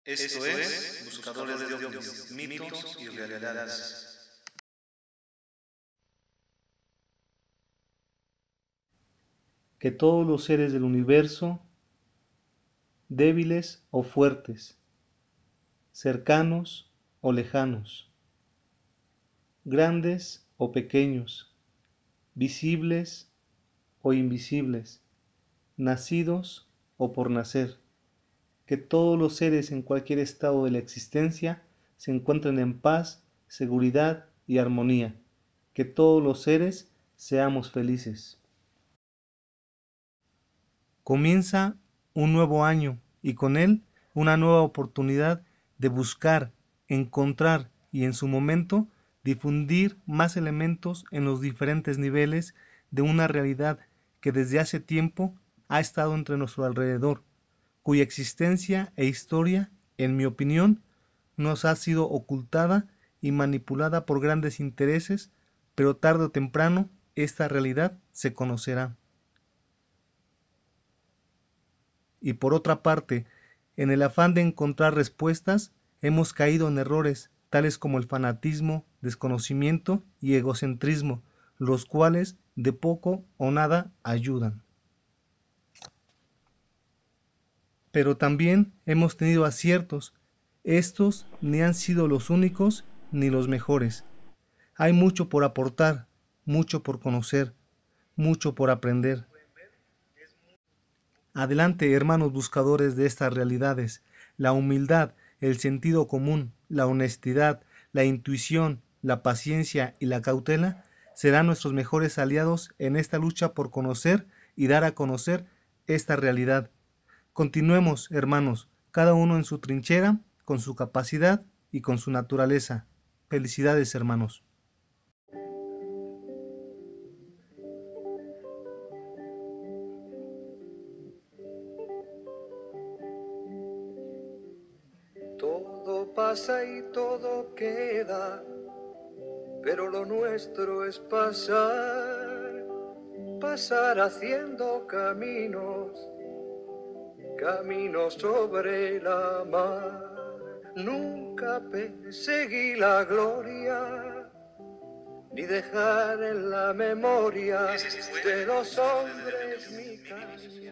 Esto es Buscadores de OVNIs, mitos y realidades. Que todos los seres del universo, débiles o fuertes, cercanos o lejanos, grandes o pequeños, visibles o invisibles, nacidos o por nacer, que todos los seres en cualquier estado de la existencia se encuentren en paz, seguridad y armonía, que todos los seres seamos felices. Comienza un nuevo año y con él una nueva oportunidad de buscar, encontrar y en su momento difundir más elementos en los diferentes niveles de una realidad que desde hace tiempo ha estado entre nuestro alrededor, cuya existencia e historia, en mi opinión, nos ha sido ocultada y manipulada por grandes intereses, pero tarde o temprano esta realidad se conocerá. Y por otra parte, en el afán de encontrar respuestas, hemos caído en errores tales como el fanatismo, desconocimiento y egocentrismo, los cuales de poco o nada ayudan. Pero también hemos tenido aciertos. Estos ni han sido los únicos ni los mejores. Hay mucho por aportar, mucho por conocer, mucho por aprender. Adelante, hermanos buscadores de estas realidades. La humildad, el sentido común, la honestidad, la intuición, la paciencia y la cautela serán nuestros mejores aliados en esta lucha por conocer y dar a conocer esta realidad. Continuemos, hermanos, cada uno en su trinchera, con su capacidad y con su naturaleza. Felicidades, hermanos. Todo pasa y todo queda, pero lo nuestro es pasar, pasar haciendo caminos, caminos sobre la mar. Nunca perseguí la gloria, ni dejar en la memoria de los hombres mi camino.